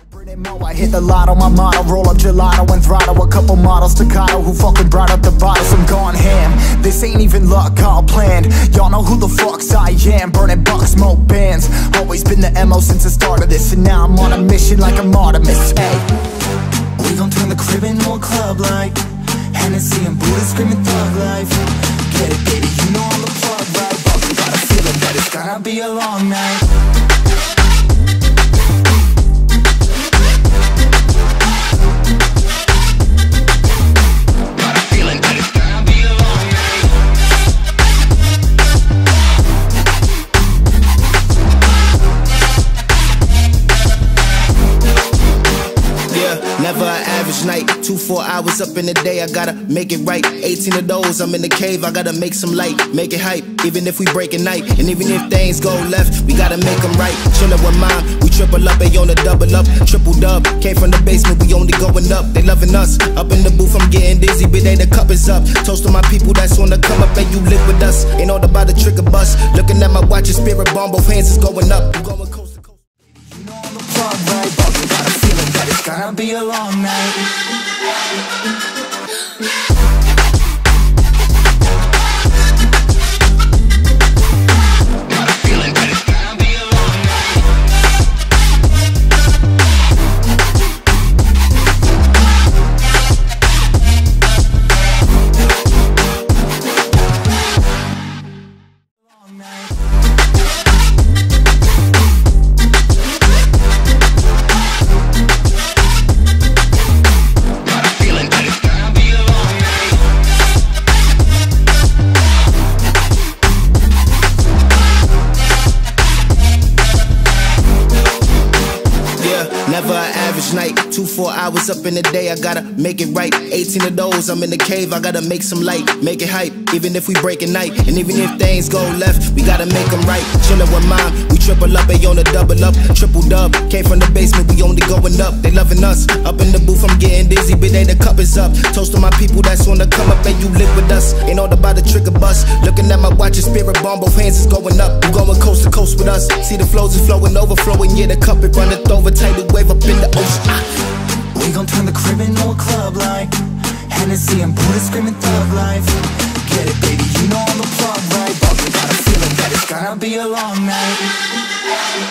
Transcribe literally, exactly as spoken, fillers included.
I hit the lotto, my motto, roll up gelato and throttle a couple models staccato who fucking brought up the bottles. I'm gone ham, this ain't even luck, all planned. Y'all know who the fucks I am, burning bucks, smoke bands. Always been the M O since the start of this, and now I'm on a mission like I'm Artemis. Hey, we gon' turn the crib into a club like Hennessy and Buddha screaming thug life. Get it, baby, you know I'm the plug, right? But we got a feeling that it's gonna be a long night. Never an average night, two, four hours up in the day, I gotta make it right. eighteen of those, I'm in the cave, I gotta make some light, make it hype, even if we break a night. And even if things go left, we gotta make them right. Chillin' with mine, we triple up, they on a double up, triple dub. Came from the basement, we only going up, they loving us. Up in the booth, I'm getting dizzy, but they the cup is up. Toast to my people that's on the come up, and you live with us. Ain't all about the trick of bus. Looking at my watch, your spirit bomb, both hands is going up. You going coast to coast. You know I'm the plug, right? But we got a feeling that it's gonna be a long night. Never an average night, two, four hours up in the day, I gotta make it right. eighteen of those, I'm in the cave, I gotta make some light, make it hype, even if we break a night. And even if things go left, we gotta make them right. Chillin' with mine, we triple up, they on a double up, triple dub. Came from the basement, we only going up, they loving us. Up in the booth, I'm getting dizzy, but they the cup is up. Toast to my people that's on the come up, and you live with us. Ain't all about the trick of bus. Looking at my watch, your spirit bomb, both hands is going up. You going coast to coast with us. See the flows is flowing, overflowing, yeah, the cup it runneth over, tidal wave up in the ocean. We gon' turn the crib into a club like Hennessy and Buddha screaming thug life. Get it, baby, you know I'm the plug, right? But we got a feeling that it's gonna be a long night.